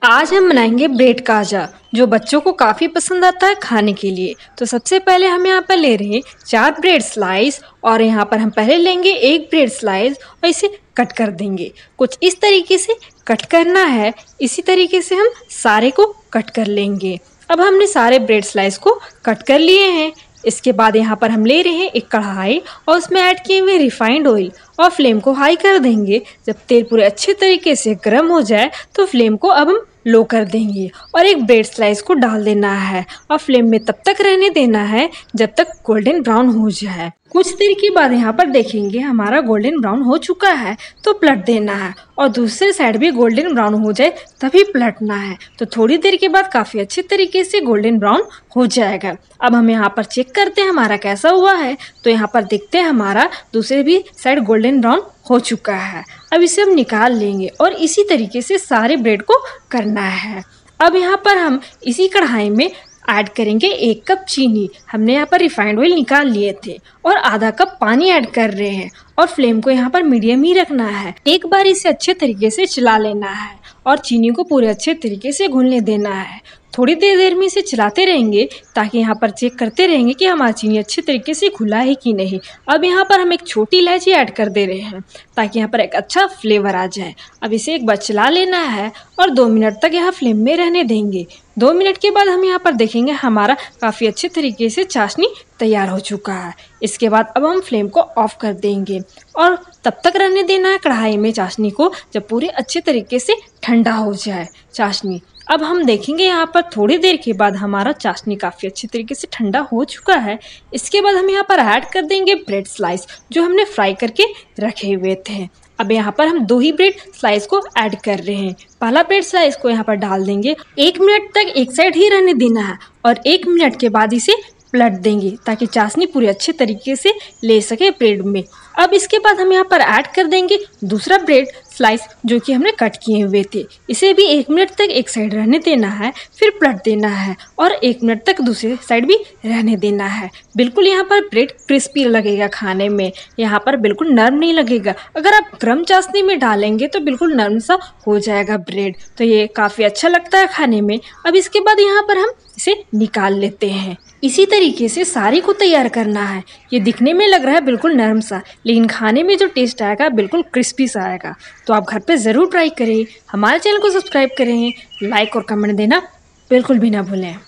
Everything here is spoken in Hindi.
आज हम बनाएंगे ब्रेड काजा जो बच्चों को काफ़ी पसंद आता है खाने के लिए। तो सबसे पहले हम यहाँ पर ले रहे हैं 4 ब्रेड स्लाइस और यहाँ पर हम पहले लेंगे 1 ब्रेड स्लाइस और इसे कट कर देंगे। कुछ इस तरीके से कट करना है, इसी तरीके से हम सारे को कट कर लेंगे। अब हमने सारे ब्रेड स्लाइस को कट कर लिए हैं। इसके बाद यहाँ पर हम ले रहे हैं एक कढ़ाई और उसमें ऐड किए हुए रिफाइंड ऑयल और फ्लेम को हाई कर देंगे। जब तेल पूरे अच्छे तरीके से गर्म हो जाए तो फ्लेम को अब हम लो कर देंगे और एक ब्रेड स्लाइस को डाल देना है और फ्लेम में तब तक रहने देना है जब तक गोल्डन ब्राउन हो जाए। कुछ देर के बाद यहाँ पर देखेंगे हमारा गोल्डन ब्राउन हो चुका है तो पलट देना है और दूसरे साइड भी गोल्डन ब्राउन हो जाए तभी पलटना है। तो थोड़ी देर के बाद काफ़ी अच्छे तरीके से गोल्डन ब्राउन हो जाएगा। अब हम यहाँ पर चेक करते हैं हमारा कैसा हुआ है। तो यहाँ पर देखते हैं हमारा दूसरे भी साइड गोल्डन ब्राउन हो चुका है। अब इसे हम निकाल लेंगे और इसी तरीके से सारे ब्रेड को करना है। अब यहाँ पर हम इसी कढ़ाई में ऐड करेंगे 1 कप चीनी। हमने यहाँ पर रिफाइंड ऑयल निकाल लिए थे और आधा कप पानी ऐड कर रहे हैं और फ्लेम को यहाँ पर मीडियम ही रखना है। एक बार इसे अच्छे तरीके से चला लेना है और चीनी को पूरे अच्छे तरीके से घुलने देना है। थोड़ी देर में इसे चलाते रहेंगे ताकि यहाँ पर चेक करते रहेंगे कि हमारा चीनी अच्छे तरीके से घुला है कि नहीं। अब यहाँ पर हम एक छोटी इलायची ऐड कर दे रहे हैं ताकि यहाँ पर एक अच्छा फ्लेवर आ जाए। अब इसे एक बार चला लेना है और 2 मिनट तक यहाँ फ्लेम में रहने देंगे। 2 मिनट के बाद हम यहाँ पर देखेंगे हमारा काफ़ी अच्छे तरीके से चाशनी तैयार हो चुका है। इसके बाद अब हम फ्लेम को ऑफ कर देंगे और तब तक रहने देना है कढ़ाई में चाशनी को जब पूरे अच्छे तरीके से ठंडा हो जाए चाशनी। अब हम देखेंगे यहाँ पर थोड़ी देर के बाद हमारा चाशनी काफ़ी अच्छे तरीके से ठंडा हो चुका है। इसके बाद हम यहाँ पर ऐड कर देंगे ब्रेड स्लाइस जो हमने फ्राई करके रखे हुए थे। अब यहाँ पर हम 2 ही ब्रेड स्लाइस को ऐड कर रहे हैं। पहला ब्रेड स्लाइस को यहाँ पर डाल देंगे। 1 मिनट तक एक साइड ही रहने देना है और 1 मिनट के बाद इसे पलट देंगे ताकि चाशनी पूरे अच्छे तरीके से ले सके ब्रेड में। अब इसके बाद हम यहाँ पर ऐड कर देंगे दूसरा ब्रेड स्लाइस जो कि हमने कट किए हुए थे। इसे भी 1 मिनट तक एक साइड रहने देना है, फिर पलट देना है और 1 मिनट तक दूसरे साइड भी रहने देना है। बिल्कुल यहाँ पर ब्रेड क्रिस्पी लगेगा खाने में, यहाँ पर बिल्कुल नरम नहीं लगेगा। अगर आप गर्म चाशनी में डालेंगे तो बिल्कुल नरम सा हो जाएगा ब्रेड। तो ये काफ़ी अच्छा लगता है खाने में। अब इसके बाद यहाँ पर हम इसे निकाल लेते हैं। इसी तरीके से सारे को तैयार करना है। ये दिखने में लग रहा है बिल्कुल नरम सा, लेकिन खाने में जो टेस्ट आएगा बिल्कुल क्रिस्पी सा आएगा। तो आप घर पे ज़रूर ट्राई करें। हमारे चैनल को सब्सक्राइब करें, लाइक और कमेंट देना बिल्कुल भी ना भूलें।